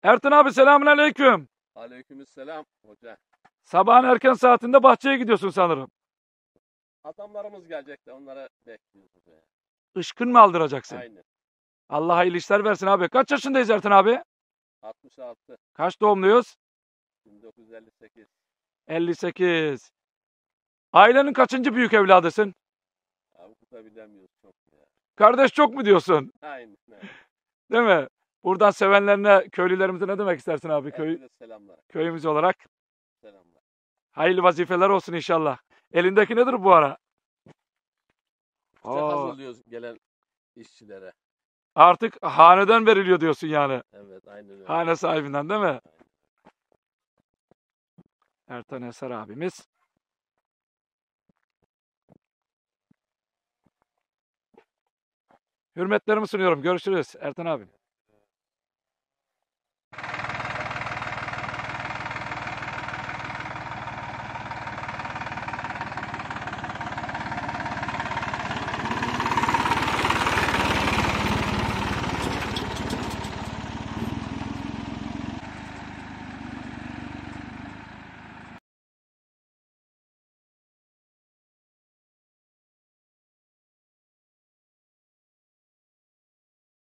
Ertan abi selamünaleyküm. Aleykümselam hoca. Sabahın erken saatinde bahçeye gidiyorsun sanırım. Adamlarımız gelecek de onlara bekliyoruz hoca. Işkın mı aldıracaksın? Aynen. Allah hayırlı işler versin abi. Kaç yaşındayız Ertan abi? 66, Kaç doğumluyuz? 1958. 58. Ailenin kaçıncı büyük evladısın? Abi bu da bilemiyoruz çok ya. Kardeş çok mu diyorsun? Aynen. Evet. Değil mi? Buradan sevenlerine, köylülerimize ne demek istersin abi Herkese selamlar. köyümüz olarak? Selamlar. Hayırlı vazifeler olsun inşallah. Elindeki nedir bu ara? İşte Aa, hazırlıyoruz gelen işçilere. artık haneden veriliyor diyorsun yani. Evet aynen öyle. Hane sahibinden değil mi? Aynen. Ertan Eser abimiz. Hürmetlerimi sunuyorum. Görüşürüz Ertan abi.